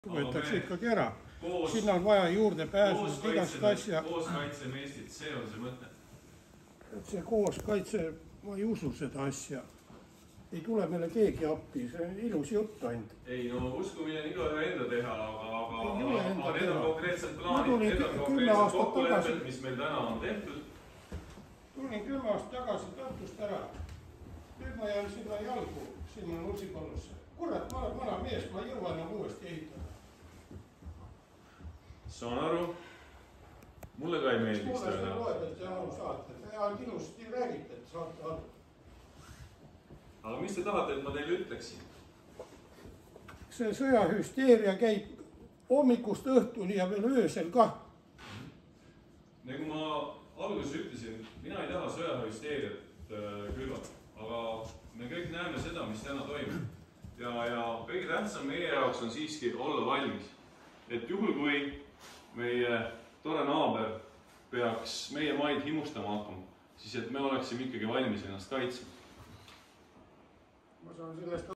võetakse ikkagi ära. Sinna on vaja juurde pääsust igast asja. Koos kaitseme Eestit, see on see mõte. See koos kaitse, ma ei usu seda asja. Ei tule meile keegi appi, see on ilus jutt ainult. Ei, no uskumine on igaühe enda teha, aga need on konkreetsed plaanid, need on konkreetsed kokkulepped, mis meil täna on tehtud. Tulin 10 aastat tagasi Tartust ära. Nüüd ma jään sinna jalgu, sinna Nursipalusse. Kurat, ma olen vana mees, ma ei jõua enam uuesti ehitada. Saan aru. Mulle ka ei meeldiks mulle täna. Mulle loeb, et te aru saate. Te ainult ilusti räägite, et saate aru. Aga mis te tahate, et ma teile ütleksin? See sõjahüsteeria käib hommikust õhtuni ja veel öösel ka. Nagu ma alguses ütlesin, mina ei taha sõjahüsteeriat külvata, aga me kõik näeme seda, mis täna toimub. Ja kõige tähtsam meie jaoks on siiski olla valmis. Et juhul, kui meie tore naaber peaks meie maid himustama hakkama, siis et me oleksime ikkagi valmis ennast kaitsma. Ma saan sellest